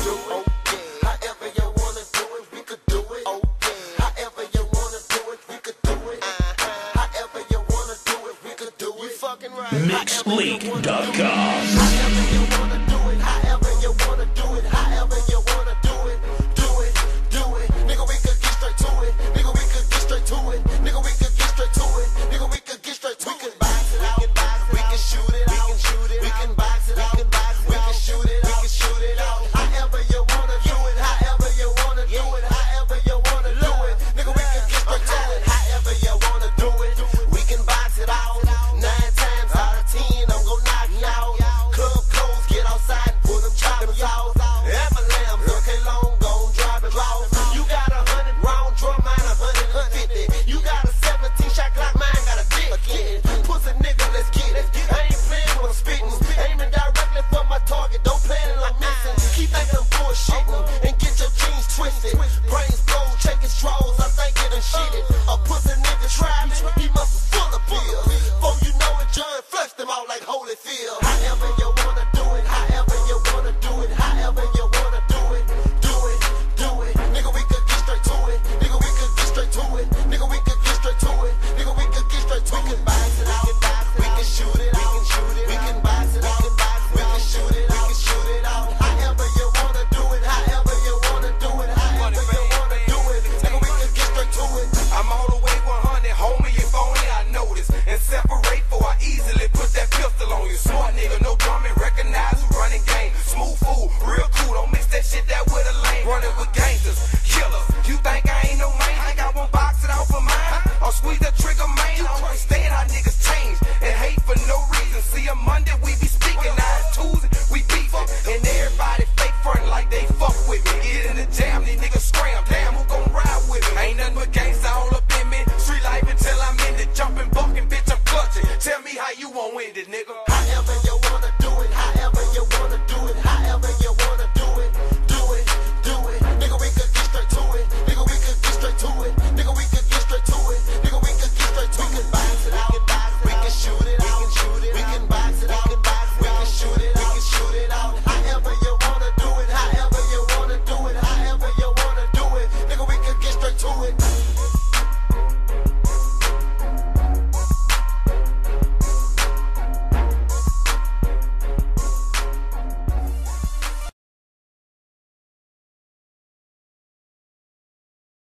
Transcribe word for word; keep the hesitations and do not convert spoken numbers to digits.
do it. However you wanna do it, we could do it. However you wanna do it, we could do it. However you wanna do it, we could do it. You fucking right. Mixleak dot com. However you wanna do it, however you wanna do it, however you wanna do it, do it, do it. Nigga, we could get straight to it. Nigga, we could get straight to it. Nigga, we could get straight to it. Nigga, we could get straight to it. We can box it out. We can shoot it out. We can shoot it. We can box it out. We can shoot it out. We can shoot it out. However you wanna do it, however you wanna do it, however you wanna do it. Nigga, we can get straight to it. However you wanna do it, we can box it out. Nine times out of ten, I'm gon' knock you out. Club clothes, get outside and pull them choppers out. And my lambs, okay, long gon' drop it off. You got a hundred round drum, mine a hundred and fifty. You got a seventeen shot clock, mine got a dick again. Pussy nigga, let's get it. I ain't playing when I'm spitting, aiming directly for my target. Don't plan it like missing. Keep thinking I'm bullshitting and get your jeans twisted. Brains blow, checking straws, I think it and shit it. A pussy nigga tried me, he must be full of pills. Before you know it, John flushed them out like Holyfield. However you wanna do it, however you wanna do it, however you wanna do it, do it, do it. Nigga, we could get straight to it. Nigga, we could get straight to it. Nigga, we could get straight to it. Nigga, we could get straight to it. We can box it out. We can shoot it out. We can shoot it. We can box it out. We can shoot it out. We can shoot it out. However you wanna do it. However you wanna do it. However you wanna do it. Nigga, we could get straight to it. I'm all the way one hundred, homie, if only I notice. And separate for I easily put that pistol on you. Smart nigga, no drumming, recognize who running game. Smooth fool, real cool, don't mix that shit that with a lane. Running with gangsters, killers. You think I ain't no man? Think I won't box it out for mine? Or squeeze the trigger, man? I understand how niggas change and hate for no reason. See, on Monday we be speaking, now it's Tuesday we beefing. And everybody fake frontin' like they fuck with me. Get in the jam, these niggas scram. Damn, who gon' ride with me? Ain't nothing but gangsta all up in me. Street life until I'm in it. Jumping, bucking, bitch, I'm clutching. Tell me how you won't win it, nigga. However